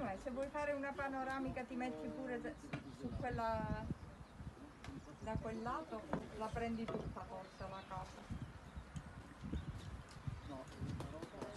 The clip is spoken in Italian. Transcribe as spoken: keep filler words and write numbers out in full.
me, se vuoi fare una panoramica ti metti pure su quella, da quel lato, la prendi tutta forse la casa.